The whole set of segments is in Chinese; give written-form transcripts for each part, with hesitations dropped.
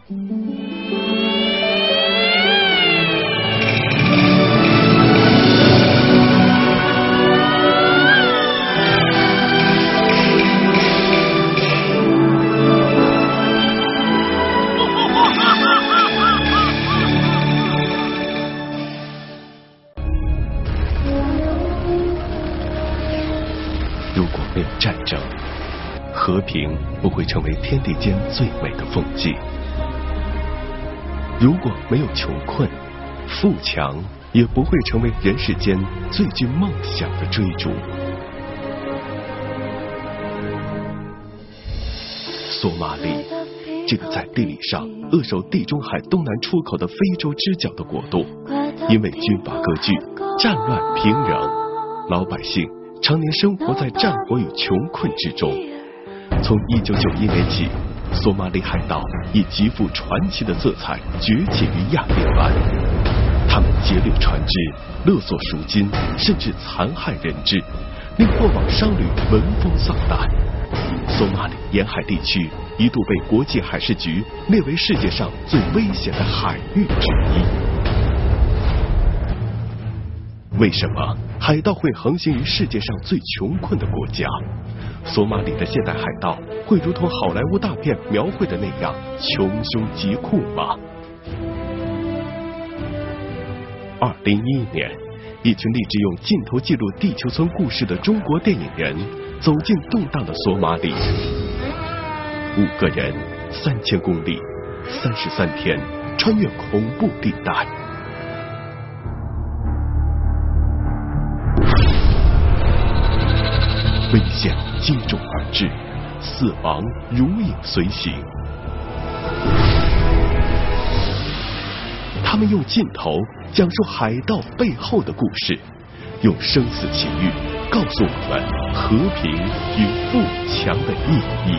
如果没有战争，和平不会成为天地间最美的风景；如果没有穷困，富强也不会成为人世间最具梦想的追逐。索马里，这个在地理上扼守地中海东南出口的非洲之角的国度，因为军阀割据、战乱平壤，老百姓常年生活在战火与穷困之中。从1991年起，索马里海盗以极富传奇的色彩崛起于亚丁湾。他们劫掠船只，勒索赎金，甚至残害人质，令过往商旅闻风丧胆。索马里沿海地区一度被国际海事局列为世界上最危险的海域之一。为什么海盗会横行于世界上最穷困的国家？索马里的现代海盗会如同好莱坞大片描绘的那样穷凶极酷吗？2011年，一群立志用镜头记录地球村故事的中国电影人走进动荡的索马里。5个人，3000公里，33天，穿越恐怖地带。危险接踵而至，死亡如影随形。他们用镜头讲述海盗背后的故事，用生死情欲告诉我们和平与富强的意义。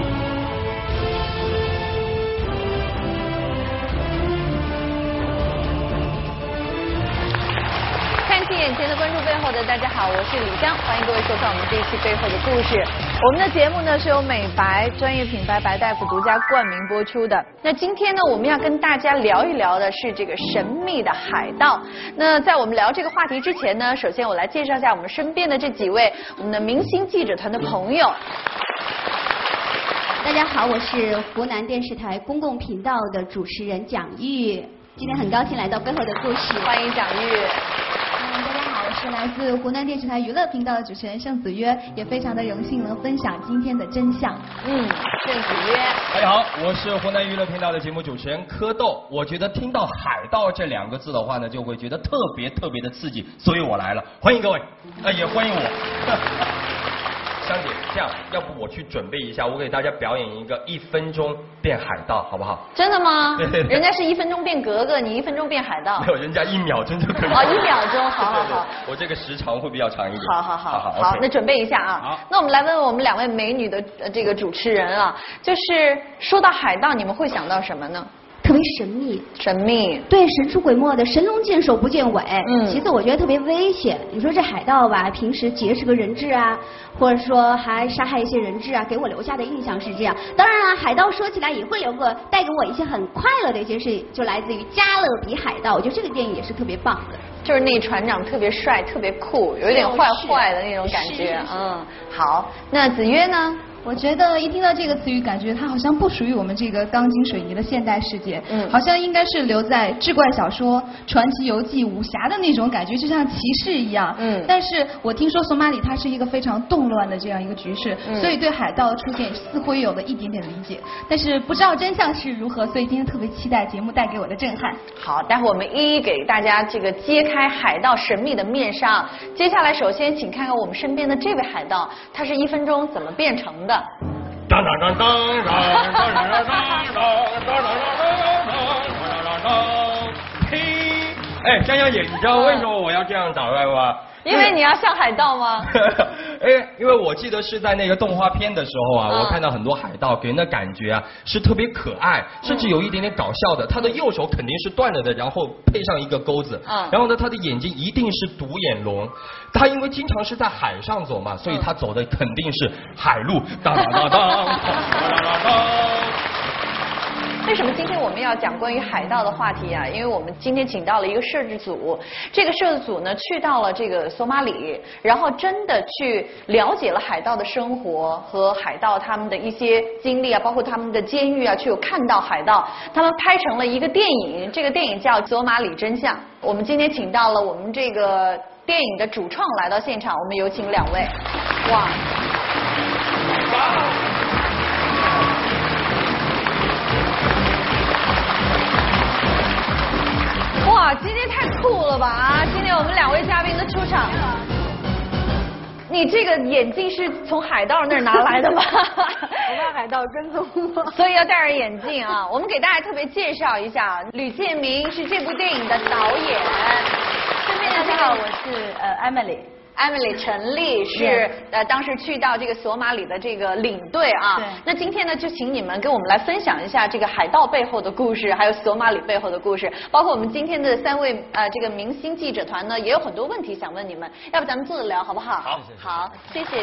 眼前的关注背后的，大家好，我是李湘，欢迎各位收看我们这一期背后的故事。我们的节目呢是由美白专业品牌白大夫独家冠名播出的。那今天呢，我们要跟大家聊一聊的是这个神秘的海盗。那在我们聊这个话题之前呢，首先我来介绍一下我们身边的这几位我们的明星记者团的朋友。 大家好，我是湖南电视台公共频道的主持人蒋玉，今天很高兴来到背后的故事， 欢迎蒋玉。 大家好，我是来自湖南电视台娱乐频道的主持人盛子约，也非常的荣幸能分享今天的真相。 盛子约。 大家好，我是湖南娱乐频道的节目主持人蝌蚪。我觉得听到海盗这2个字的话呢，就会觉得特别的刺激，所以我来了，欢迎各位，也欢迎我。香姐，这样，要不我去准备一下，我给大家表演一个1分钟变海盗，好不好？ 真的吗？ 对。 人家是1分钟变格格，你1分钟变海盗。 没有，人家1秒钟就可以。 1秒钟，好。 我这个时长会比较长一点。 好，那准备一下啊。好。那我们来问问我们2位美女的这个主持人啊，就是说到海盗，你们会想到什么呢？ 特别神秘， 神秘， 对，神出鬼没的，神龙见首不见尾。其次我觉得特别危险。你说这海盗吧，平时劫持个人质啊，或者说还杀害一些人质啊，给我留下的印象是这样。当然了，海盗说起来也会带给我一些很快乐的一些事，就来自于《加勒比海盗》。我觉得这个电影也是特别棒的， 就是那船长特别帅、特别酷，有一点坏坏的那种感觉。好，那子约呢？ 我觉得一听到这个词语，感觉它好像不属于我们这个钢筋水泥的现代世界，好像应该是留在志怪小说、传奇游记、武侠的那种感觉，就像骑士一样。但是我听说索马里它是一个非常动乱的这样一个局势，所以对海盗的出现似乎有了一点点理解，但是不知道真相是如何，所以今天特别期待节目带给我的震撼。 好，待会我们一一给大家这个揭开海盗神秘的面纱。接下来，首先请看看我们身边的这位海盗，他是1分钟怎么变成的。 当当当当当当当当当当！呸！哎，香香姐，你知道为什么我要这样打扮吗？ 因为你要像海盗吗？ 因为我记得是在那个动画片的时候啊，我看到很多海盗给人的感觉啊是特别可爱，甚至有一点点搞笑的。他的右手肯定是断了的，然后配上一个钩子，然后呢，他的眼睛一定是独眼龙。他因为经常是在海上走嘛，所以他走的肯定是海路。当当当当当当当。 为什么今天我们要讲关于海盗的话题啊？因为我们今天请到了一个摄制组，这个摄制组呢去到了这个索马里，然后真的去了解了海盗的生活和海盗他们的一些经历啊，包括他们的监狱啊，去有看到海盗，他们拍成了一个电影，这个电影叫《索马里真相》。我们今天请到了我们这个电影的主创来到现场，我们有请2位。哇！哇，今天太酷了吧啊！今天我们2位嘉宾的出场，你这个眼镜是从海盗那儿拿来的吗？ 我怕海盗跟踪我， 所以要戴着眼镜啊。我们给大家特别介绍一下，吕建明是这部电影的导演。 大家好，我是 Emily 陈丽是当时去到这个索马里的这个领队啊。 对。 那今天呢，就请你们跟我们来分享一下这个海盗背后的故事，还有索马里背后的故事，包括我们今天的3位这个明星记者团呢，也有很多问题想问你们，要不咱们坐着聊好不好？好，谢谢。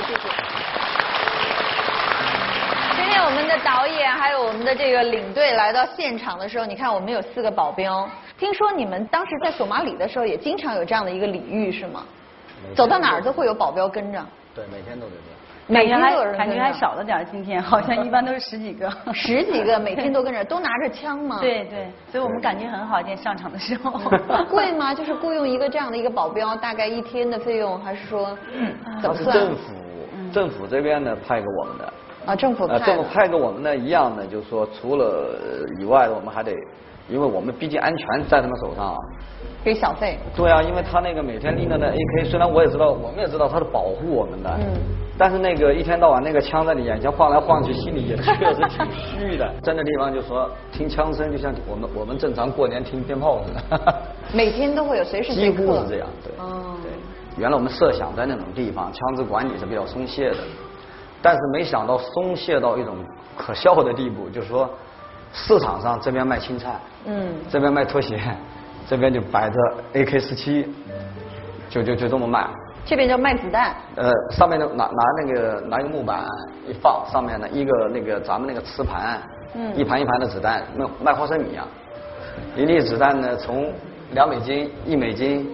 今天我们的导演还有我们的这个领队来到现场的时候，你看我们有4个保镖。听说你们当时在索马里的时候也经常有这样的一个礼遇是吗？走到哪儿都会有保镖跟着。 对，每天都得这样。 每天都有人跟着。 感觉还少了点，今天好像一般都是10几个。 10几个每天都跟着，都拿着枪吗？ 对，所以我们感觉很好，今天上场的时候。 贵吗？就是雇佣一个这样的一个保镖，大概1天的费用，还是说怎么是算？ 政府这边呢派给我们的。 啊，政府派给我们呢一样的，就是说除了以外，我们还得，因为我们毕竟安全在他们手上啊。 给小费。 对啊，因为他那个每天拎着那 AK， 虽然我们也知道他是保护我们的，但是那个一天到晚那个枪在你眼前晃来晃去，心里也确实挺虚的。在那地方就说听枪声，就像我们正常过年听鞭炮似的。 每天都会有，随时几乎是这样，对。 哦。 对，原来我们设想在那种地方，枪支管理是比较松懈的，但是没想到松懈到一种可笑的地步，就是说市场上这边卖青菜，这边卖拖鞋。这边就摆着 AK-47，就这么卖。 这边叫卖子弹。 上面拿一个木板一放，上面呢一个那个咱们那个磁盘，一盘一盘的子弹，卖花生米啊。一粒子弹呢从2美金、1美金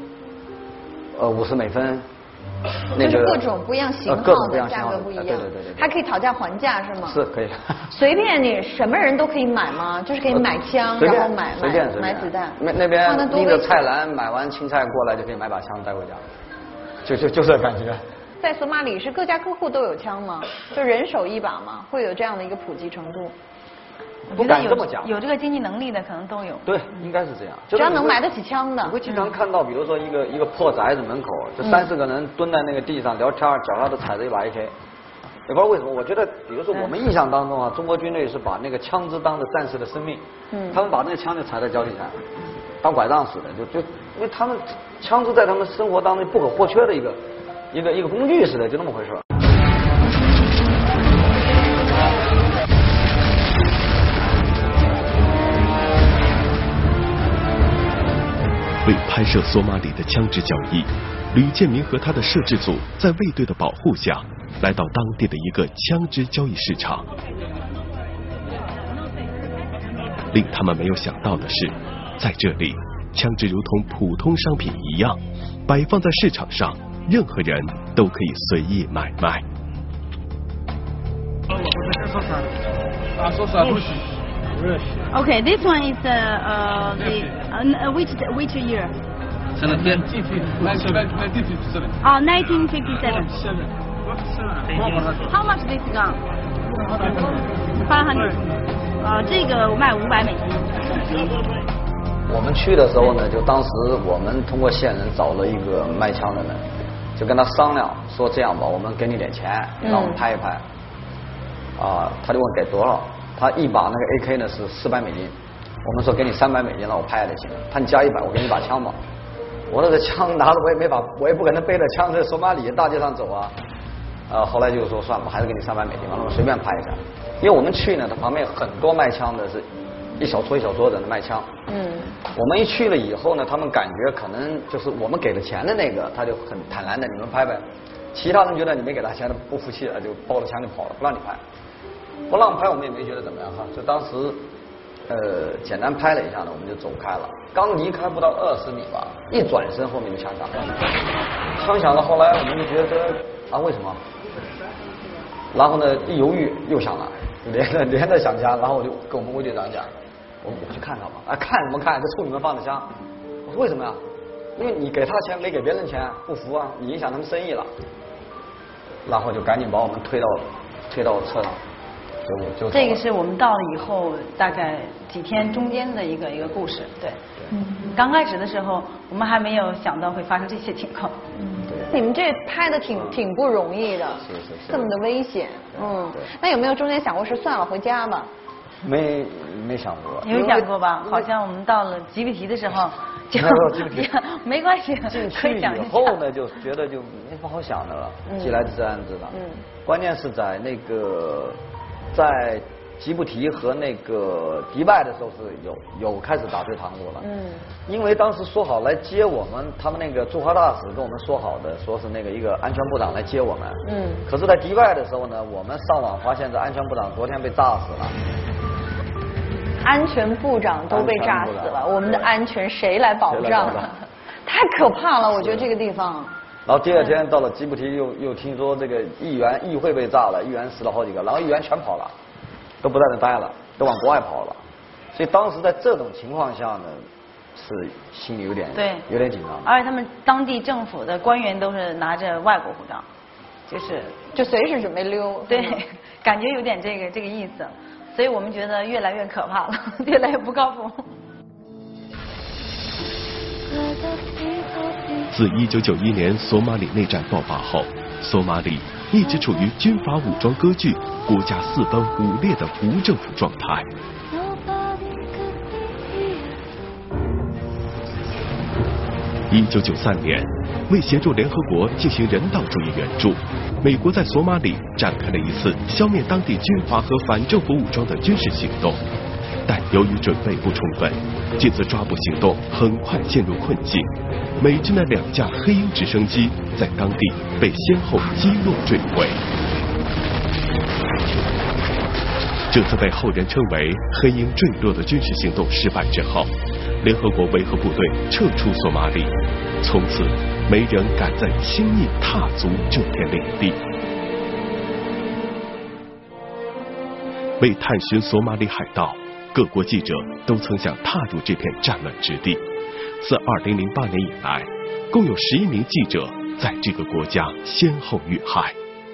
，50美分。 就是各种不一样型号的价格不一样， 对， 还可以讨价还价是吗？ 是可以。 随便你什么人都可以买吗？就是可以买枪，然后买子弹。 那边拎着菜篮买完青菜过来就可以买把枪带回家，就这感觉。 在索马里是各家各户都有枪吗？就人手一把吗？会有这样的一个普及程度？ 不敢这么讲， 有这个经济能力的可能都有。 对，应该是这样。 只要能买得起枪的。 你会经常看到，比如说一个破宅子门口，就3、4个人蹲在那个地上聊天，脚上都踩着一把 AK。也不知道为什么，我觉得，比如说我们印象当中啊，中国军队是把那个枪支当着战士的生命，他们把那个枪就踩在脚底下，当拐杖似的，就因为他们枪支在他们生活当中不可或缺的一个工具似的，就那么回事。 为拍摄索马里的枪支交易，吕建明和他的摄制组在卫队的保护下，来到当地的一个枪支交易市场。令他们没有想到的是，在这里，枪支如同普通商品一样，摆放在市场上，任何人都可以随意买卖。 Okay, this one is which year? 1957. How much this gun? 800. 这个卖500美金。 我们去的时候呢，就当时我们通过线人找了一个卖枪的人，就跟他商量说这样吧，我们给你点钱，让我们拍一拍。他就问给多少？他一把那个 AK 呢是400美金，我们说给你300美金让我拍就行了。他你加100，我给你把枪吧。我那个枪拿了我也不可能背着枪在索马里大街上走啊。后来就说算吧，还是给你300美金，完了我随便拍一下。因为我们去呢，他旁边有很多卖枪的，是一小撮人的卖枪。我们一去了以后呢，他们感觉可能就是我们给了钱的那个，他就很坦然的你们拍呗。其他人觉得你没给他钱的不服气了，就抱着枪就跑了，不让你拍。不让拍我们也没觉得怎么样哈，就当时简单拍了一下呢，我们就走开了。刚离开不到20米吧，一转身后面就枪响了。枪响了，后来我们就觉得啊，为什么？然后呢，一犹豫又响了，连着响枪，然后我就跟我们卫队长讲，我去看看吧。啊，看什么看？这处你们放的枪。我说为什么呀？因为你给他钱没给别人钱，不服啊，你影响他们生意了。然后就赶紧把我们推到车上。 这个是我们到了以后大概几天中间的一个故事，对。刚开始的时候，我们还没有想到会发生这些情况。 你们这拍的挺不容易的， 是这么的危险。那有没有中间想过是算了回家吧？ 没想过。 有想过吧？好像我们到了吉布提的时候，就没关系，可以讲一下。 以后呢，就觉得就没什么好想的了，既来之则安之了。关键是在那个在吉布提和那个迪拜的时候是有开始打退堂鼓了。因为当时说好来接我们，他们那个驻华大使跟我们说好的，说是那个一个安全部长来接我们。可是，在迪拜的时候呢，我们上网发现这安全部长昨天被炸死了。 安全部长都被炸死了，我们的安全谁来保障？太可怕了，我觉得这个地方。 然后第二天到了吉布提，又听说这个议会被炸了，议员死了好几个，然后议员全跑了，都不在那待了，都往国外跑了。所以当时在这种情况下呢，是心里有点紧张。 而且他们当地政府的官员都是拿着外国护照， 就随时准备溜。 对，感觉有点这个意思。所以我们觉得越来越可怕了，越来越不靠谱。 自1991年索马里内战爆发后，索马里一直处于军阀武装割据、国家四分五裂的无政府状态。1993年，为协助联合国进行人道主义援助，美国在索马里展开了一次消灭当地军阀和反政府武装的军事行动，但由于准备不充分，这次抓捕行动很快陷入困境。美军的2架黑鹰直升机在当地被先后击落坠毁。这次被后人称为黑鹰坠落的军事行动失败之后，联合国维和部队撤出索马里，从此没人敢再轻易踏足这片领地。为探寻索马里海盗，各国记者都曾想踏入这片战乱之地。自2008年以来，共有11名记者在这个国家先后遇害。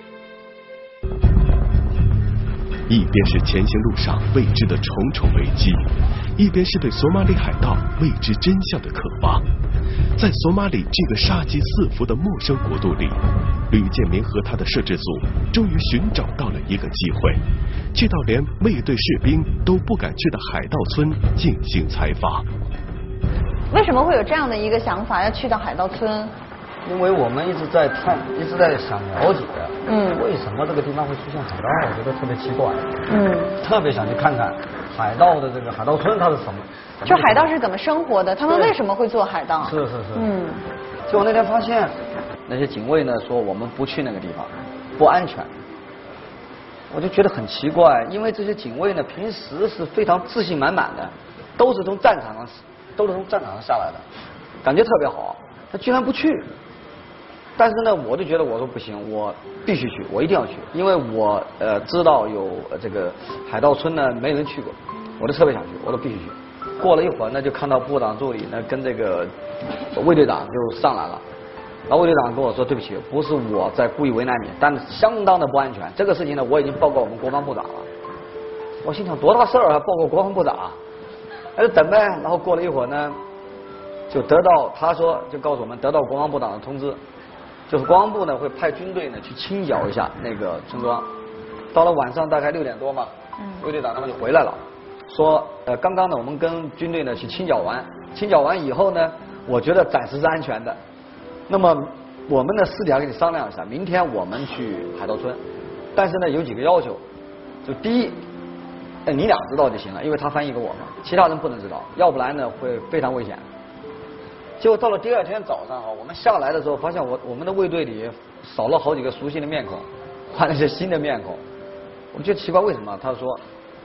一边是前行路上未知的重重危机，一边是对索马里海盗未知真相的渴望。在索马里这个杀机四伏的陌生国度里，吕建明和他的摄制组终于寻找到了一个机会，去到连卫队士兵都不敢去的海盗村进行采访。 为什么会有这样的一个想法，要去到海盗村？ 因为我们一直在想了解，为什么这个地方会出现海盗？我觉得特别奇怪，特别想去看看海盗的这个海盗村它是什么。 就海盗是怎么生活的？他们为什么会做海盗？ 是。结果那天发现，那些警卫呢说我们不去那个地方，不安全。我就觉得很奇怪，因为这些警卫呢平时是非常自信满满的，都是从战场上下来的，感觉特别好，他居然不去。但是呢，我就觉得我说不行，我必须去，我一定要去，因为我知道有这个海盗村呢没人去过，我就特别想去，我都必须去。过了一会儿呢，就看到部长助理呢跟这个卫队长就上来了，然后卫队长跟我说对不起，不是我在故意为难你，但是相当的不安全，这个事情呢我已经报告我们国防部长了。我心想多大事儿啊，报告国防部长，那就等呗。然后过了一会儿呢，就得到他说就告诉我们得到国防部长的通知。就是国防部呢会派军队呢去清剿一下那个村庄，到了晚上大概6点多嘛，卫队长他们就回来了，说刚刚呢我们跟军队呢去清剿完以后呢，我觉得暂时是安全的，那么我们呢私底下跟你商量一下，明天我们去海盗村，但是呢有几个要求，就第一，你俩知道就行了，因为他翻译给我嘛，其他人不能知道，要不然呢会非常危险。结果到了第2天早上啊，我们下来的时候发现我们的卫队里少了好几个熟悉的面孔，换了一些新的面孔。我觉得奇怪，为什么？他说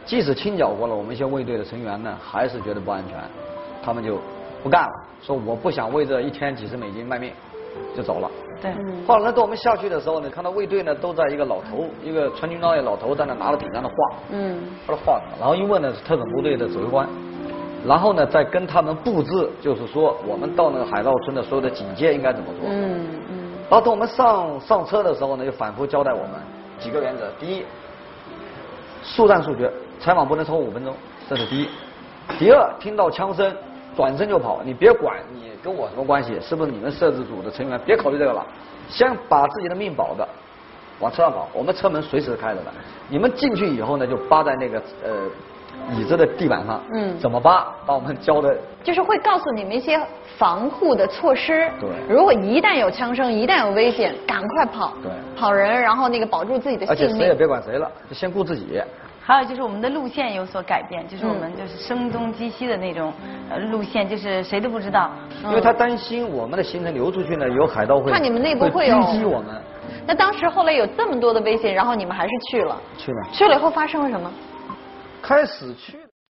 即使清剿过了，我们一些卫队的成员呢，还是觉得不安全，他们就不干了，说我不想为这一天几十美金卖命，就走了。 对。 后来呢，等我们下去的时候呢，看到卫队呢都在一个老头，一个穿军装的老头在那拿着笔在那画，他说画，然后一问呢是特种部队的指挥官，然后呢再跟他们布置，就是说我们到那个海盗村的所有的警戒应该怎么做。然后等我们上车的时候呢，就反复交代我们几个原则：第一，速战速决，采访不能超过5分钟，这是第一；第二，听到枪声转身就跑，你别管你跟我什么关系，是不是你们摄制组的成员，别考虑这个了，先把自己的命保的往车上跑，我们车门随时开着的，你们进去以后呢，就扒在那个椅子的地板上，怎么扒？把我们教的， 就是会告诉你们一些防护的措施。 对， 如果一旦有枪声，一旦有危险，赶快跑。 对， 跑人，然后那个保住自己的性命。 而且谁也别管谁了，就先顾自己。 还有就是我们的路线有所改变，就是我们就是声东击西的那种路线，就是谁都不知道。 因为他担心我们的行程流出去呢，有海盗会， 看你们内部会有狙击我们。 那当时后来有这么多的危险，然后你们还是去了。去了以后发生了什么？ 开始去。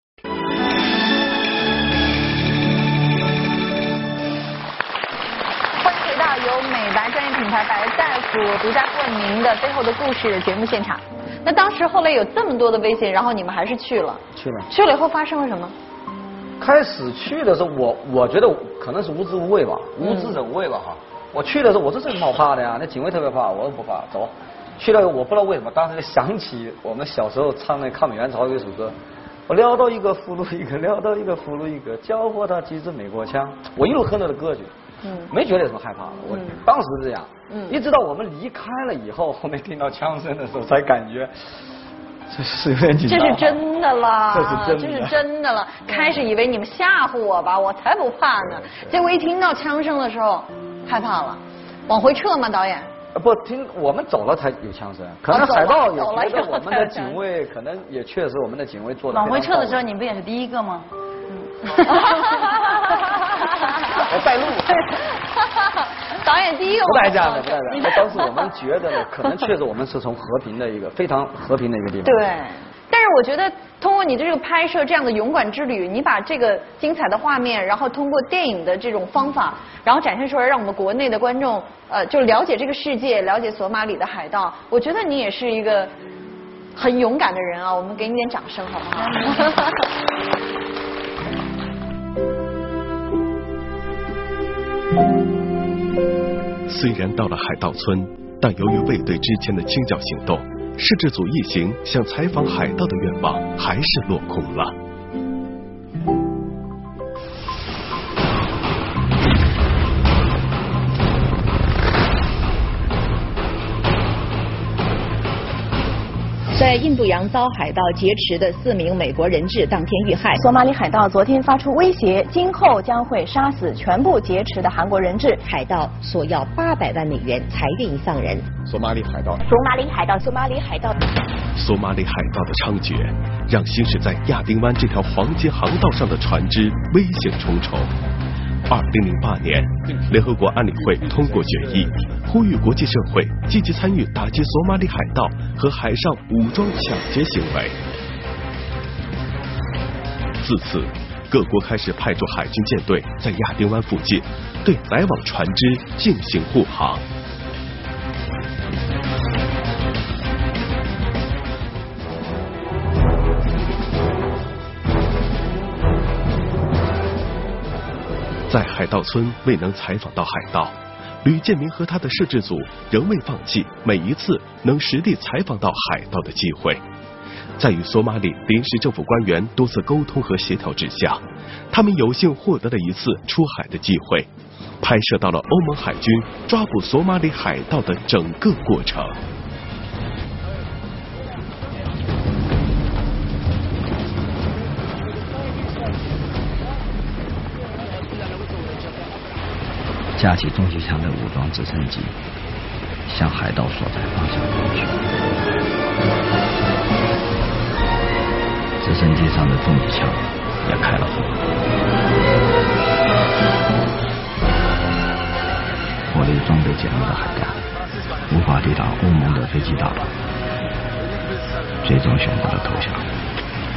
欢迎回到由美白专业品牌白大夫独家冠名的背后的故事节目现场。那当时后来有这么多的危险，然后你们还是去了。去了以后发生了什么？ 开始去的时候，我觉得可能是无知无畏吧，无知者无畏吧哈。我去的时候，我说这有什么好怕的呀？那警卫特别怕，我都不怕，走。去了我不知道为什么，当时想起我们小时候唱那抗美援朝有一首歌，我撩到一个俘虏一个，撩到一个俘虏一个，缴获他几支美国枪。我一路哼着的歌曲，没觉得有什么害怕的。我当时是这样，一直到我们离开了以后，后面听到枪声的时候，才感觉这是有点紧张。 这是真的啦， 这是真的了。开始以为你们吓唬我吧，我才不怕呢。结果一听到枪声的时候，害怕了。往回撤吗，导演？ 不听，我们走了才有枪声。可能海盗也觉得我们的警卫，可能也确实我们的警卫做的。 往回撤的时候，你不也是第一个吗？ 我带路。 导演第一个。 不带这样的，不带这样的。当时我们觉得呢，可能确实我们是从和平的一个非常和平的一个地方。 对。但是我觉得通过你这个拍摄这样的勇敢之旅，你把这个精彩的画面，然后通过电影的这种方法，然后展现出来，让我们国内的观众就了解这个世界，了解索马里的海盗。我觉得你也是一个很勇敢的人啊，我们给你点掌声好不好？ 虽然到了海盗村，但由于卫队之前的清剿行动，摄制组一行想采访海盗的愿望还是落空了。 在印度洋遭海盗劫持的4名美国人质当天遇害。 索马里海盗昨天发出威胁，今后将会杀死全部劫持的韩国人质。 海盗索要800万美元才愿意放人。 索马里海盗， 索马里海盗，索马里海盗。 索马里海盗的猖獗，让行驶在亚丁湾这条黄金航道上的船只危险重重。2008年，联合国安理会通过决议，呼吁国际社会积极参与打击索马里海盗和海上武装抢劫行为。自此，各国开始派驻海军舰队在亚丁湾附近对来往船只进行护航。在海盗村未能采访到海盗，吕建明和他的摄制组仍未放弃每一次能实地采访到海盗的机会。在与索马里临时政府官员多次沟通和协调之下，他们有幸获得了一次出海的机会，拍摄到了欧盟海军抓捕索马里海盗的整个过程。 架起重机枪的武装直升机向海盗所在方向跑去，直升机上的重机枪也开了火。火力装备简陋的海盗无法抵挡欧盟的飞机大炮，最终选择了投降。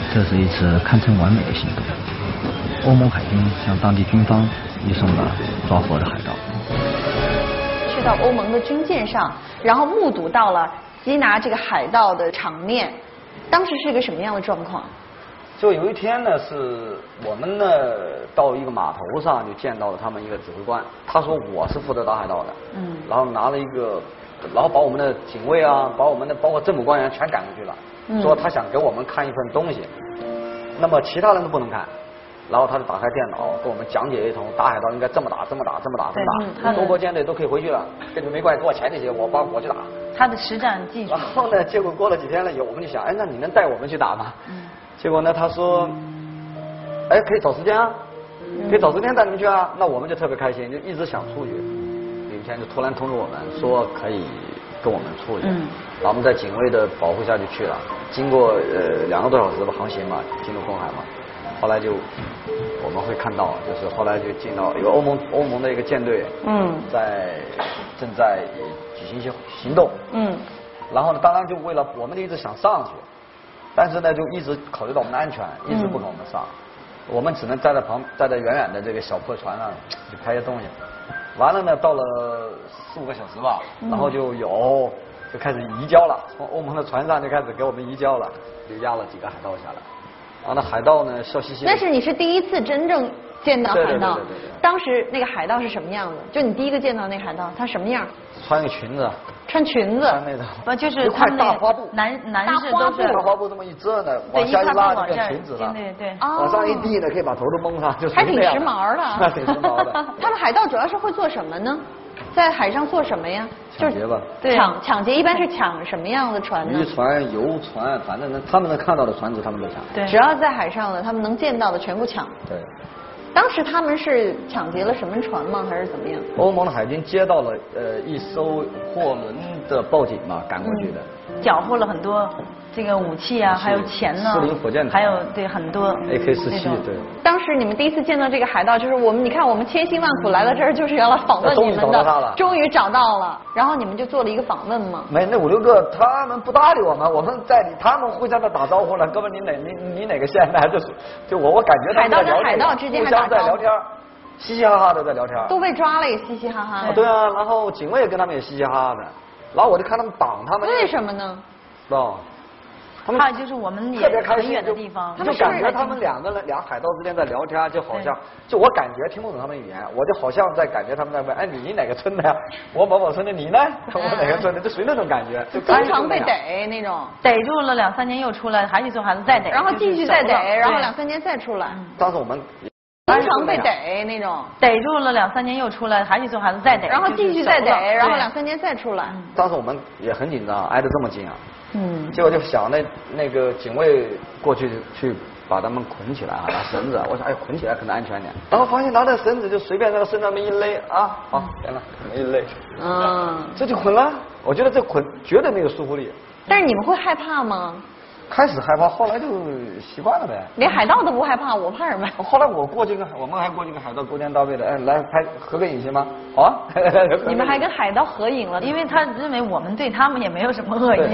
这是一次堪称完美的行动。欧盟海军向当地军方移送了抓获的海盗。 去到欧盟的军舰上，然后目睹到了缉拿这个海盗的场面，当时是一个什么样的状况？ 就有一天呢，是我们呢到一个码头上就见到了他们一个指挥官，他说我是负责打海盗的，然后拿了一个，然后把我们的警卫啊，把我们的包括政府官员全赶过去了，说他想给我们看一份东西，那么其他人都不能看。然后他就打开电脑，跟我们讲解一通，打海盗应该这么打，这么打，这么打，这么打。中国舰队都可以回去了，跟你们没关系，给我钱这些，我去打。 他的实战技术。 然后呢，结果过了几天了以后，我们就想，哎，那你能带我们去打吗？结果呢，他说，哎，可以找时间啊，可以找时间带你们去啊。那我们就特别开心，就一直想出去。有一天就突然通知我们说可以跟我们出去，然后我们在警卫的保护下就去了。经过2个多小时的航行嘛，进入公海嘛。后来就我们会看到，就是后来就进到一个欧盟的一个舰队，正在举行一些行动，然后呢，当然就为了我们就一直想上去，但是呢就一直考虑到我们的安全，一直不跟我们上，我们只能站在远远的这个小破船上去拍些东西，完了呢到了4、5个小时吧，然后就开始移交了，从欧盟的船上就开始给我们移交了，就押了几个海盗下来。然后那海盗呢，笑嘻嘻。 那是你是第一次真正见到海盗， 对。 当时那个海盗是什么样子？就你第一个见到那个海盗，他什么样？ 穿个裙子。 穿裙子。 穿那个。 不就是他们大花布。 男士都是大花布这么一遮呢，往下一拉就变裙子了。 对。 往上一递呢，可以把头都蒙上，就是还挺时髦的。 还挺时髦的。 他们海盗主要是会做什么呢？在海上做什么呀？ 抢劫吧。 对，抢劫一般是抢什么样的船呢？ 渔船、游船，反正他们能看到的船只，他们都抢。 对，只要在海上的，他们能见到的全部抢。 对。 当时他们是抢劫了什么船吗？还是怎么样？ 欧盟的海军接到了一艘货轮的报警嘛，赶过去的。 缴获了很多这个武器啊，还有钱呢， 4零火箭筒， 还有对很多 AK-47，对。 当时你们第一次见到这个海盗，就是你看我们千辛万苦来到这儿，就是要来访问你们的，终于找到了。然后你们就做了一个访问吗？ 没，那5、6个他们不搭理我们，我们在他们互相的打招呼了。哥们，你哪个县的？就我感觉海盗跟海盗之间还在聊天，嘻嘻哈哈的在聊天。 都被抓了也嘻嘻哈哈。 对啊，然后警卫跟他们也嘻嘻哈哈的，然后我就看他们挡他们。 为什么呢？ 知道。 他就是我们也很远的地方， 就感觉他们俩海盗之间在聊天，就好像就我感觉听不懂他们语言，我就好像在感觉他们在问，哎，你哪个村的呀？我某某村的，你呢？我哪个村的？就属于那种感觉，就经常被逮那种， 逮住了2、3年又出来，还去做孩子再逮， 然后继续再逮，然后2、3年再出来。 当时我们经常被逮那种， 逮住了2、3年又出来，还去做孩子再逮， 然后继续再逮，然后2、3年再出来。 当时我们也很紧张，挨得这么近啊。结果就想那个警卫过去把他们捆起来啊，拿绳子，我想哎捆起来可能安全点，然后发现拿那绳子就随便在身上面一勒啊，好行了，一勒，这就捆了。我觉得这捆绝对没有束缚力。 但是你们会害怕吗？ 开始害怕，后来就习惯了呗。 连海盗都不害怕，我怕什么？ 后来我们还过去跟海盗勾肩搭背的，哎，来拍合个影行吗？好啊。 你们还跟海盗合影了， 因为他认为我们对他们也没有什么恶意。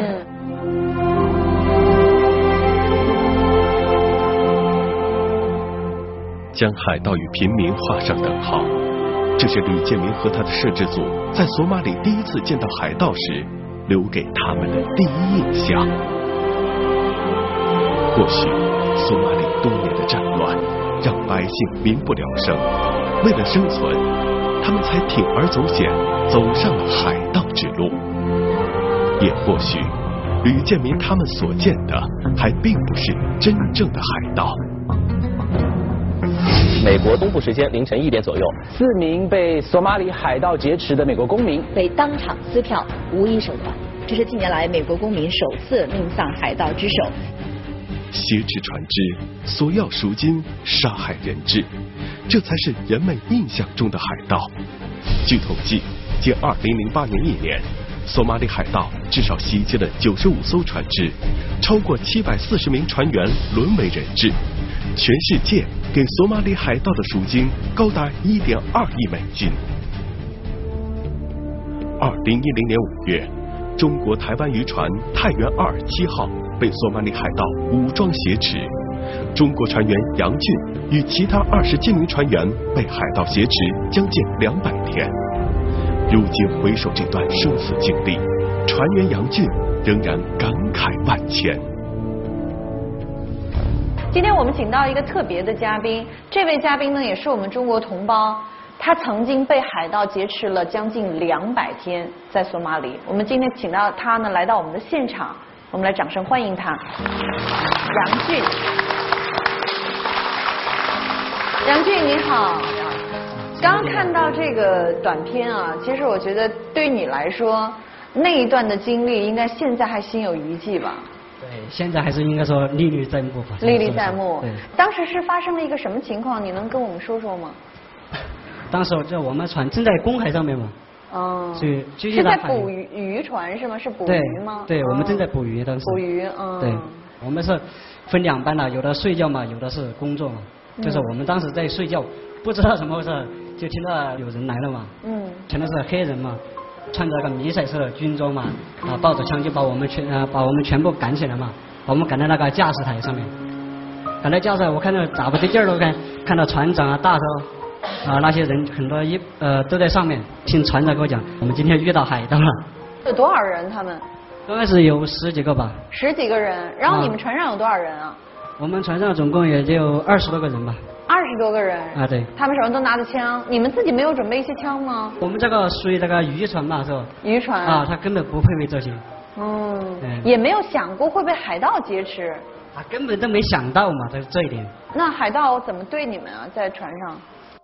将海盗与平民画上等号，这是吕建明和他的摄制组在索马里第一次见到海盗时留给他们的第一印象。或许索马里多年的战乱让百姓民不聊生，为了生存，他们才铤而走险走上了海盗之路。也或许吕建明他们所见的还并不是真正的海盗。 美国东部时间凌晨1点左右，4名被索马里海盗劫持的美国公民被当场撕票，无一手团。这是近年来美国公民首次命丧海盗之手。 挟持船只，索要赎金，杀害人质，这才是人们印象中的海盗。据统计，仅2008年1年，索马里海盗至少袭击了95艘船只，超过740名船员沦为人质。全世界给索马里海盗的赎金高达1.2亿美金。2010年5月，中国台湾渔船太原227号被索马里海盗武装挟持， 中国船员杨俊与其他27名船员被海盗挟持将近200天。如今回首这段生死经历，船员杨俊仍然感慨万千。 今天我们请到一个特别的嘉宾，这位嘉宾呢也是我们中国同胞，他曾经被海盗劫持了将近200天，在索马里。我们今天请到他呢来到我们的现场，我们来掌声欢迎他，杨俊。杨俊你好，刚看到这个短片啊，其实我觉得对于你来说，那一段的经历应该现在还心有余悸吧？ 对，现在还是应该说历历在目吧。 历历在目。 对。 当时是发生了一个什么情况？你能跟我们说说吗？ 当时我们船正在公海上面嘛。 哦。 是在捕渔船是吗？是捕鱼吗？ 对，我们正在捕鱼当时。 捕鱼，嗯。 对，我们是分2班的，有的睡觉嘛，有的是工作嘛。就是我们当时在睡觉，不知道怎么回事，就听到有人来了嘛。全都是黑人嘛，穿着个迷彩色的军装嘛，抱着枪就把我们全部赶起来嘛，把我们赶到那个驾驶台上面。赶到驾驶台，我看到咋不对劲儿都看到船长啊、大艘那些人很多都在上面，听船长跟我讲，我们今天遇到海盗了。 有多少人他们？ 刚开始有10几个吧。 10几个人，然后你们船上有多少人啊？ 我们船上总共也就20多个人吧。 20多个人啊，对。 他们手上都拿着枪，你们自己没有准备一些枪吗？ 我们这个属于这个渔船嘛，是吧？ 渔船啊，他根本不配备这些。 也没有想过会被海盗劫持。 根本都没想到嘛，这一点。 那海盗怎么对你们啊？在船上？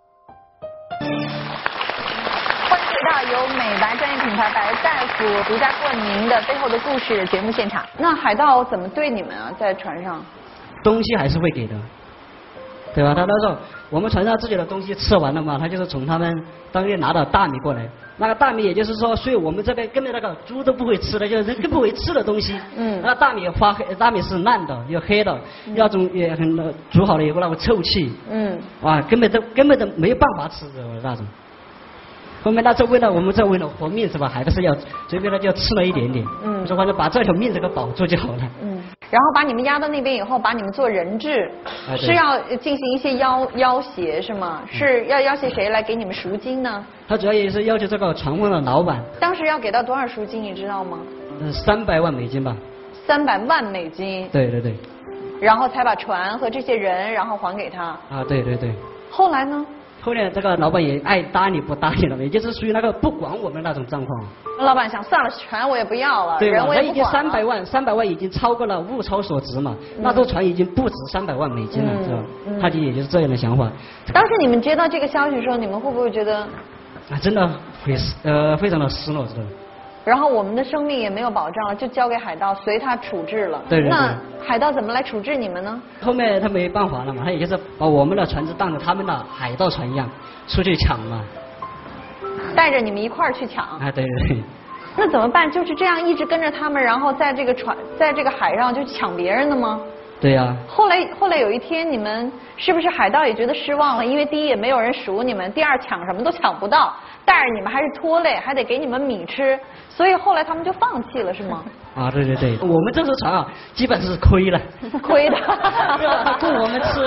欢迎回到由美白专业品牌白大夫独家冠名的背后的故事节目现场。那海盗怎么对你们啊？在船上？ 东西还是会给的，对吧？他那时候我们船上自己的东西吃完了嘛，他就是从他们当地拿到大米过来。那个大米也就是说，所以我们这边根本那个猪都不会吃的，就是人更不会吃的东西。那大米发黑，大米是烂的，又黑的，那种也很煮好了以后那个臭气。哇，根本都没有办法吃的那种。后面那我们为了活命是吧？还不是要随便的就吃了一点点。说反正把这条命这个保住就好了。 然后把你们押到那边以后，把你们做人质，是要进行一些要挟是吗？是要要挟谁来给你们赎金呢？ 他主要也是要求这个船方的老板。 当时要给到多少赎金你知道吗 ？300万美金吧。 300万美金。 对对对。 然后才把船和这些人然后还给他。 啊，对对对。 后来呢？ 后来这个老板也爱搭理不搭理了，也就是属于那个不管我们那种状况。 老板想算了，船我也不要了，人我也不管了。 他已经300万已经超过了物超所值嘛，那艘船已经不值300万美金了，是吧？他也就是这样的想法。 当时你们接到这个消息的时候，你们会不会觉得？ 真的非常的失落，知道吗？ 然后我们的生命也没有保障了，就交给海盗随他处置了。 对。 那海盗怎么来处置你们呢？ 后面他没办法了嘛，他也就是把我们的船只当着他们的海盗船一样出去抢嘛。 带着你们一块儿去抢。 对对对。 那怎么办？就是这样一直跟着他们，然后在这个海上就抢别人的吗？ 对呀。 后来有一天，你们是不是海盗也觉得失望了？因为第一也没有人赎你们，第二抢什么都抢不到，带着你们还是拖累，还得给你们米吃，所以后来他们就放弃了，是吗？ 对对对，我们这艘船基本是亏了。 亏的。 供我们吃，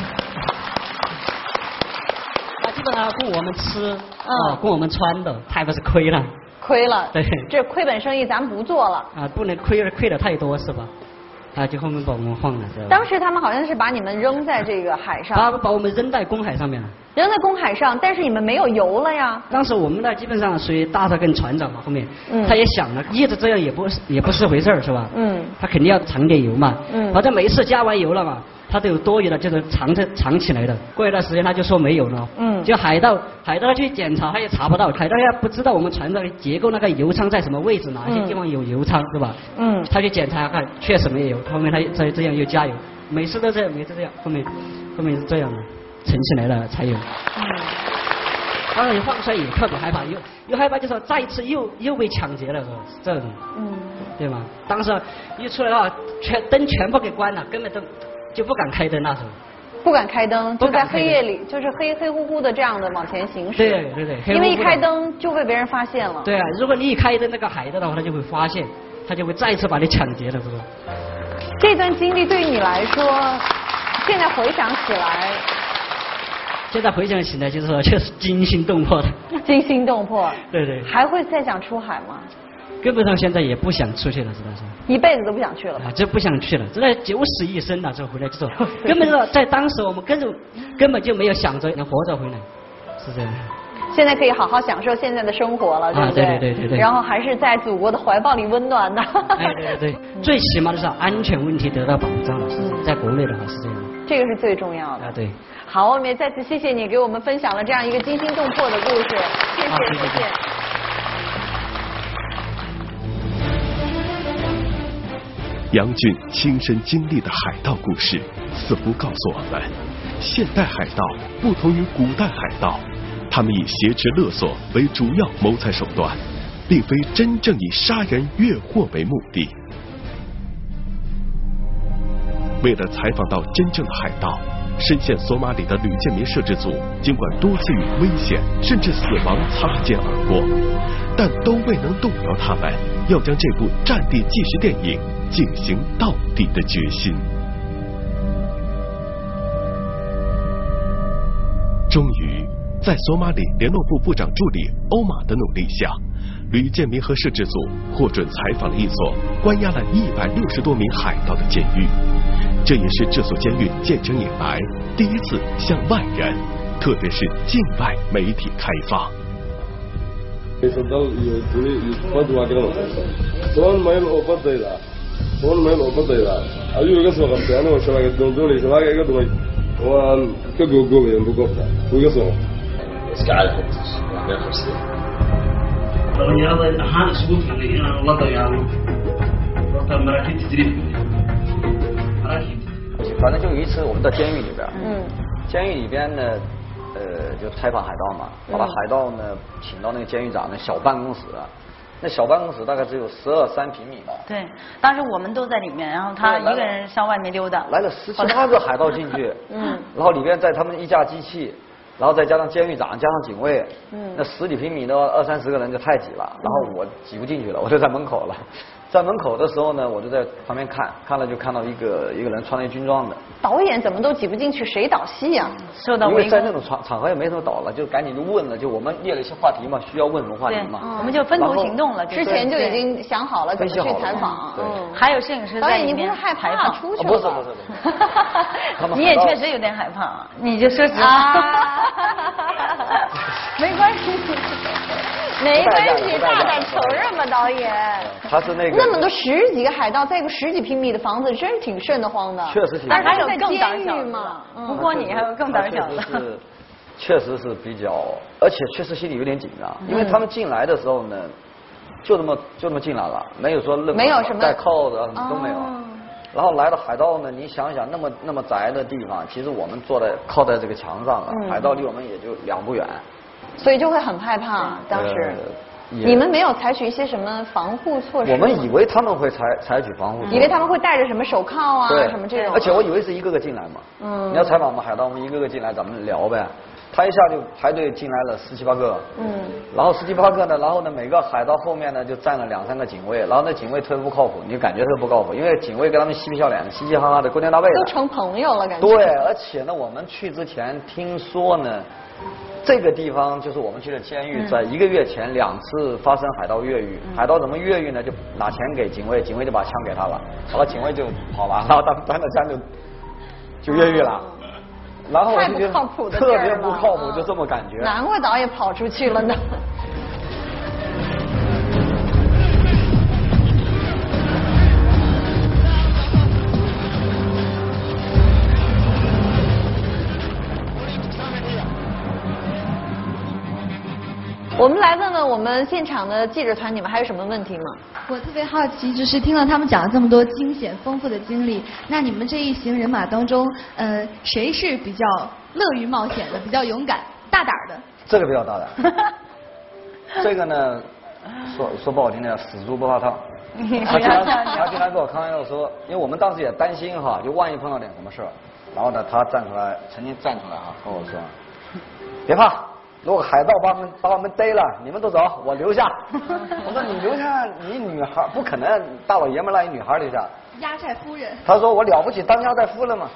基本上供我们吃，供我们穿的，还不是亏了。 亏了。 对。 这亏本生意咱不做了。 不能亏的太多是吧？就后面把我们放了。 当时他们好像是把你们扔在这个海上。 把我们扔在公海上面了。 扔在公海上，但是你们没有油了呀。 当时我们呢，基本上属于大头跟船长嘛，后面，他也想了，一直这样也不是回事儿，是吧？他肯定要藏点油嘛。反正每一次加完油了嘛，他都有多余的，就是藏起来的。过一段时间他就说没有了。就海盗去检查，他也查不到，海盗也不知道我们船的结构那个油舱在什么位置，哪些地方有油舱，是吧？他去检查看，确实没有，后面他这样又加油，每次都这样，后面是这样的。沉起来了才有。当然你放出来也特别害怕，又害怕，就是再一次又被抢劫了，是吧？这种。对吗？当时一出来的话，灯全部给关了，根本就不敢开灯那时候。 不敢开灯，就在黑夜里，就是黑乎乎的这样的往前行驶。 对对对。 因为一开灯就被别人发现了。 对啊，如果你一开灯那个海盗的话，他就会发现，他就会再一次把你抢劫了，是吧？ 这段经历对于你来说现在回想起来， 就是说，确实惊心动魄的。 惊心动魄。 对对。 还会再想出海吗？ 根本上现在也不想出去了，知道是？ 一辈子都不想去了吧？ 这不想去了，真的九死一生了，这回来之后，根本就在当时我们根本就没有想着能活着回来，是这样。 现在可以好好享受现在的生活了，对不对？ 对。 然后还是在祖国的怀抱里温暖的。 对，最起码的是安全问题得到保障了，在国内的话是这样。 这个是最重要的。 对。 好，我们也再次谢谢你给我们分享了这样一个惊心动魄的故事，谢谢。 杨俊亲身经历的海盗故事，似乎告诉我们，现代海盗不同于古代海盗，他们以挟持勒索为主要谋财手段，并非真正以杀人越货为目的。为了采访到真正的海盗，深陷索马里的吕建民摄制组，尽管多次与危险甚至死亡擦肩而过，但都未能动摇他们要将这部战地纪实电影进行到底的决心。终于，在索马里联络部部长助理欧马的努力下，吕建民和摄制组获准采访了一所关押了160多名海盗的监狱，这也是这所监狱建成以来第一次向外人，特别是境外媒体开放。 反正就有一次我们到监狱里边，监狱里边呢，就采访海盗嘛，把海盗呢请到那个监狱长的小办公室，那小办公室大概只有12-13平米吧。 对，当时我们都在里面，然后他一个人向外面溜达。 来了17、18个海盗进去，然后里边在他们一架机器，然后再加上监狱长，加上警卫，那10几平米的20-30个人就太挤了，然后我挤不进去了，我就在门口了。在门口的时候呢，我就在旁边看了就看到一个人穿了军装的。 导演怎么都挤不进去，谁导戏呀？ 受到围攻。 因为在那种场合也没什么导了，就赶紧就问了，就我们列了一些话题嘛，需要问什么话题嘛， 我们就分头行动了。 之前就已经想好了怎么去采访。 还有摄影师在里面。导演，你不是害怕出去了？不是。 你也确实有点害怕，你就说实话。 没关系。没关系，大胆承认吧，导演。 他是那个那么多10几个海盗，在一个10几平米的房子，真是挺瘆得慌的。 确实挺。 但是还有更胆小嘛？不过你还有更胆小的。 确实是比较，而且确实心里有点紧张，因为他们进来的时候呢，就这么进来了，没有说没有什么带铐子什么都没有。然后来了海盗呢，你想想那么窄的地方，其实我们靠在这个墙上了，海盗离我们也就2步远。 所以就会很害怕，当时。你们没有采取一些什么防护措施？ 我们以为他们会采取防护措施， 以为他们会戴着什么手铐啊，什么这种。 而且我以为是一个个进来嘛。你要采访我们海盗，我们一个个进来，咱们聊呗。他一下就排队进来了17、18个。然后17、18个呢，然后呢，每个海盗后面呢就站了2、3个警卫，然后那警卫特别不靠谱，你就感觉特别不靠谱，因为警卫跟他们嬉皮笑脸的，嘻嘻哈哈的，勾肩搭背的。 都成朋友了，感觉。 对，而且呢，我们去之前听说呢。这个地方就是我们去的监狱，在1个月前2次发生海盗越狱。海盗怎么越狱呢？就拿钱给警卫，警卫就把枪给他了，然后警卫就跑了，然后他端着枪就越狱了。然后我就觉得特别不靠谱，就这么感觉。 难怪导演跑出去了呢。我们来问问我们现场的记者团，你们还有什么问题吗？ 我特别好奇，就是听了他们讲了这么多惊险丰富的经历，那你们这一行人马当中，谁是比较乐于冒险的，比较勇敢、大胆的？ 这个比较大胆。这个呢，说不好听点，死猪不怕烫。他经常跟我开玩笑说，因为我们当时也担心哈，就万一碰到点什么事儿，然后呢，他曾经站出来哈，跟我说，别怕。如果海盗把我们逮了，你们都走，我留下。我说你留下，你女孩不可能，大老爷们让一女孩留下。 压寨夫人。 他说我了不起当压寨夫人嘛。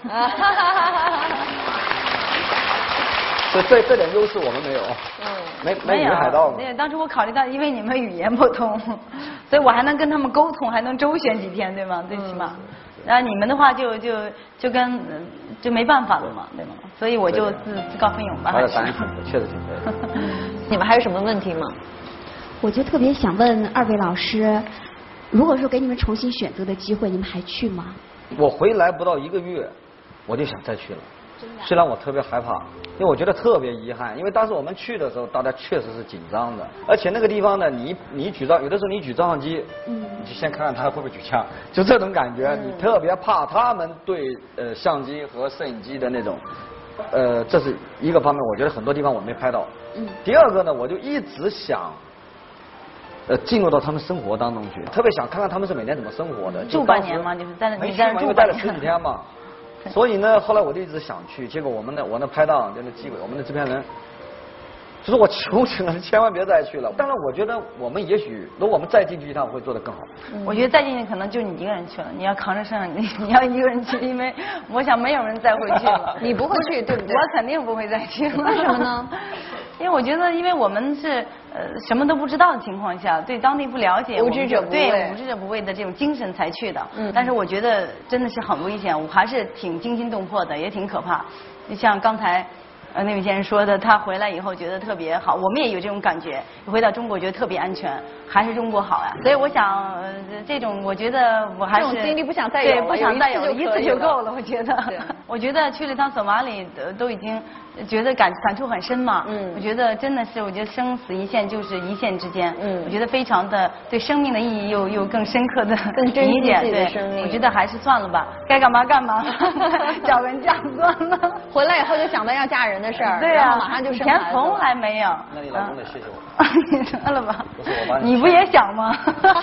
所以这点优势我们没有。没女海盗嘛。 对，当时我考虑到，因为你们语言不通，所以我还能跟他们沟通，还能周旋几天，对吗？最起码。然后你们的话就没办法了嘛，对吗？所以我就自告奋勇吧。 他的胆确实挺对的。 你们还有什么问题吗？ 我就特别想问二位老师，如果说给你们重新选择的机会，你们还去吗？ 我回来不到1个月，我就想再去了。虽然我特别害怕，因为我觉得特别遗憾，因为当时我们去的时候，大家确实是紧张的，而且那个地方呢，你举照，有的时候你举照相机，你就先看看他会不会举枪，就这种感觉，你特别怕他们对相机和摄影机的那种，这是一个方面，我觉得很多地方我没拍到。第二个呢，我就一直想。进入到他们生活当中去，特别想看看他们是每天怎么生活的。 住半年嘛，就是在你在那住待了10几天嘛。所以呢，后来我就一直想去，结果我那拍档就那纪委，我们的制片人，就说我求请了，千万别再去了。当然，我觉得我们也许如果我们再进去一趟，会做得更好。 我觉得再进去可能就你一个人去了，你要扛着身上，你要一个人去，因为我想没有人再会去了。 你不会去，对不对？ 我肯定不会再去了。 为什么呢？ 因为我觉得，因为我们是什么都不知道的情况下，对当地不了解， 无知者不畏， 对无知者不畏的这种精神才去的。但是我觉得真的是很危险，我还是挺惊心动魄的，也挺可怕。就像刚才那位先生说的，他回来以后觉得特别好，我们也有这种感觉。回到中国觉得特别安全，还是中国好呀。所以我想，这种我觉得我还是这种经历不想再有， 对，不想再有，一次就够了。我觉得去了一趟索马里，都已经觉得感触很深嘛。我觉得真的是，我觉得生死一线就是一线之间。我觉得非常的对生命的意义又更深刻的理解。对，我觉得还是算了吧，该干嘛干嘛，找人嫁算了。 回来以后就想到要嫁人的事儿， 对啊， 马上就生孩子。以前从来没有。 那你老公得谢谢我。 你得了吧？ 不是我帮你不也想吗？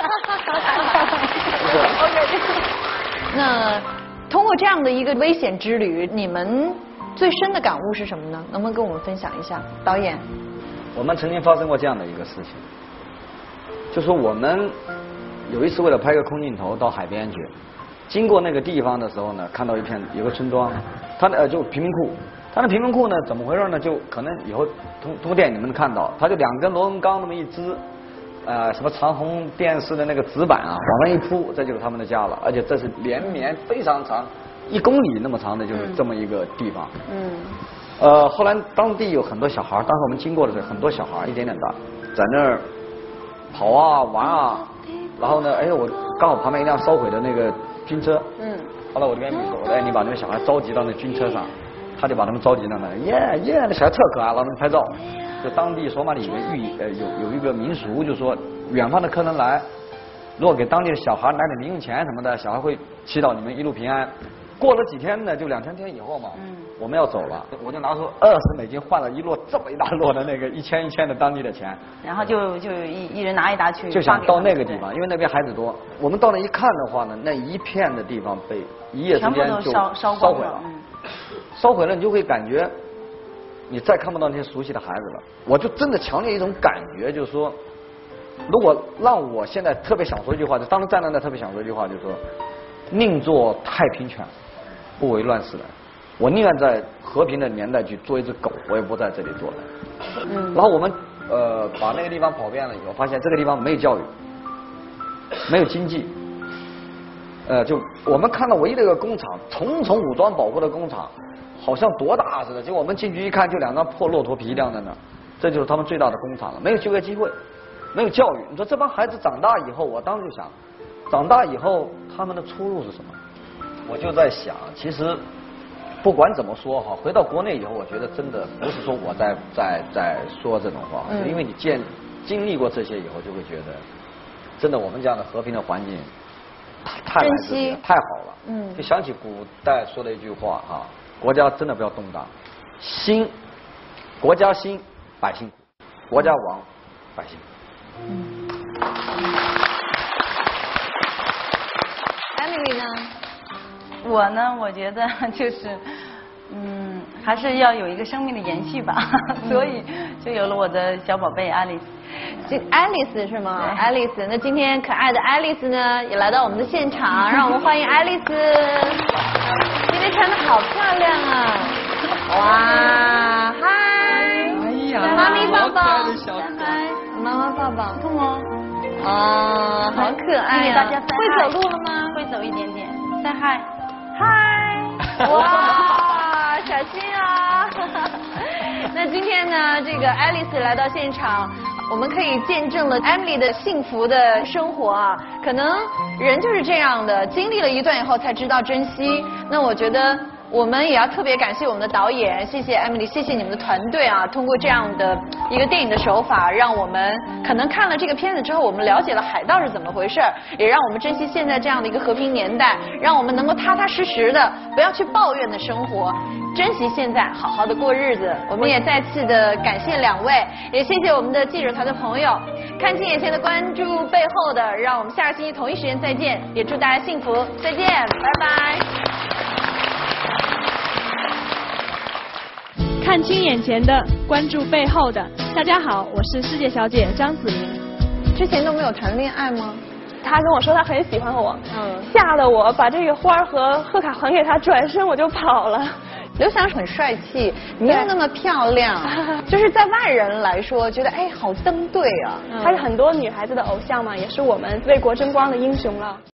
那通过这样的一个危险之旅，你们最深的感悟是什么呢？能不能跟我们分享一下？导演， 我们曾经发生过这样的一个事情，就说我们有一次为了拍个空镜头到海边去，经过那个地方的时候呢，看到有个村庄，它就贫民窟。它的贫民窟呢，怎么回事呢？就可能以后通过电影你们能看到，它就2根螺纹钢那么一支，什么长虹电视的那个纸板啊，往上一铺，这就是他们的家了。而且这是连绵非常长，1公里那么长的，就是这么一个地方。后来当地有很多小孩，当时我们经过的时候，很多小孩一点点大，在那儿跑啊玩啊，然后呢，我刚好旁边一辆烧毁的那个军车。后来我就跟秘书说，你把那个小孩召集到那军车上。他就把他们召集到那，那小孩特可爱，让他们拍照。就当地索马里有一个民俗，就说远方的客人来，如果给当地的小孩拿点零用钱什么的，小孩会祈祷你们一路平安。过了几天呢，就2、3天以后嘛，我们要走了，我就拿出20美金换了一摞这么一大摞的那个1000的当地的钱， 然后就一人拿一沓去， 就想到那个地方，因为那边孩子多。我们到那一看的话呢，那一片的地方被一夜之间就烧毁了。烧毁了，你就会感觉你再看不到那些熟悉的孩子了。我就真的强烈一种感觉，就是说，如果让我现在特别想说一句话，就当时站在那特别想说一句话，就是说，宁做太平犬，不为乱世人。我宁愿在和平的年代去做一只狗，我也不在这里做人。然后我们把那个地方跑遍了以后，发现这个地方没有教育，没有经济。就我们看到唯一的一个工厂，重重武装保护的工厂，好像多大似的。结果我们进去一看，就2张破骆驼皮晾在那儿，这就是他们最大的工厂了。没有就业机会，没有教育。你说这帮孩子长大以后，我当时就想，长大以后他们的出路是什么？我就在想，其实不管怎么说哈，回到国内以后，我觉得真的不是说我在说这种话，因为你经历过这些以后，就会觉得，真的我们这样的和平的环境。太来自了，太好了。就想起古代说的一句话啊，国家真的不要动荡，国家兴，百姓苦；国家亡，百姓苦。 Emily 呢？ 我觉得就是， 还是要有一个生命的延续吧，所以就有了我的小宝贝爱丽丝。 这爱丽丝是吗？爱丽丝，那今天可爱的爱丽丝呢也来到我们的现场，让我们欢迎爱丽丝。今天穿的好漂亮啊！哇，嗨！ 哎呀， 妈咪抱抱， 嗨， 妈妈抱抱， 痛吗？ 哦，好可爱呀！会走路了吗？ 会走一点点。再嗨， 嗨！哇，小心啊！那今天呢，这个爱丽丝来到现场，我们可以见证了 Emily 的幸福的生活啊。可能人就是这样的，经历了一段以后才知道珍惜。那我觉得我们也要特别感谢我们的导演，谢谢 Emily， 谢谢你们的团队啊！通过这样的一个电影的手法，让我们可能看了这个片子之后，我们了解了海盗是怎么回事，也让我们珍惜现在这样的一个和平年代，让我们能够踏踏实实的，不要去抱怨的生活。珍惜现在，好好的过日子。我们也再次的感谢两位，也谢谢我们的记者团的朋友，看清眼前的，关注背后的。让我们下个星期同一时间再见，也祝大家幸福，再见，拜拜。 看清眼前的，关注背后的。大家好，我是世界小姐张子琳。 之前都没有谈恋爱吗？ 他跟我说他很喜欢我，吓得我把这个花和贺卡还给他，转身我就跑了。 刘翔很帅气，你又那么漂亮，就是在外人来说觉得哎好登对啊。 他是很多女孩子的偶像嘛，也是我们为国争光的英雄了。